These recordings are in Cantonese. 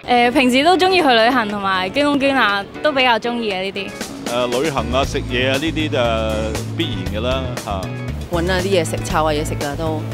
平時都中意去旅行同埋捐窿捐罅，都比較中意嘅呢啲。 旅行啊、食嘢啊呢啲就必然嘅啦嚇。 揾下啲嘢食，抄下嘢食㗎都。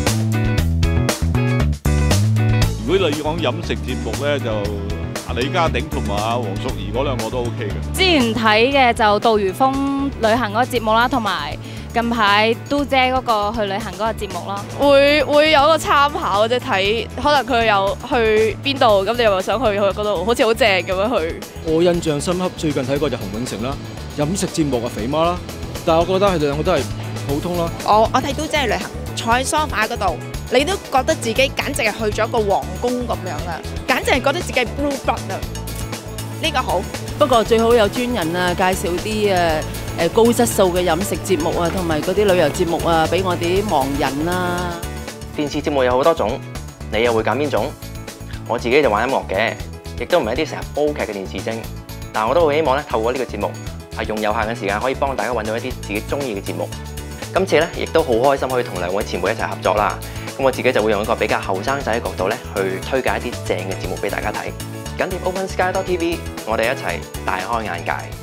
如果你講飲食節目咧，就李家鼎同埋黃淑儀嗰兩個都 OK 嘅。 之前睇嘅就杜如風旅行嗰個節目啦，同埋近排都姐嗰個去旅行嗰個節目咯。 會有個參考，即係睇可能佢有去邊度，咁你又想去嗰度，好似好正咁樣去。 我印象深刻，最近睇過就洪永城啦，飲食節目啊肥媽啦，但係我覺得佢哋兩個都係普通啦。 我睇到即係旅行，坐喺梳化嗰度，你都覺得自己簡直係去咗個皇宮咁樣啊！簡直係覺得自己係 blue blood 啊！呢個好。 不過最好有專人啊，介紹啲高質素嘅飲食節目啊，同埋嗰啲旅遊節目啊，俾我哋啲盲人啦。 電視節目有好多種，你又會揀邊種？我自己就玩音樂嘅，亦都唔係一啲成日煲劇嘅電視精，但我都好希望咧，透過呢個節目係用有限嘅時間，可以幫大家揾到一啲自己中意嘅節目。今次咧，亦都好開心可以同兩位前輩一齊合作啦。咁我自己就會用一個比較後生仔嘅角度咧，去推介一啲正嘅節目俾大家睇。緊貼 OpenSky.TV， 我哋一齊大開眼界。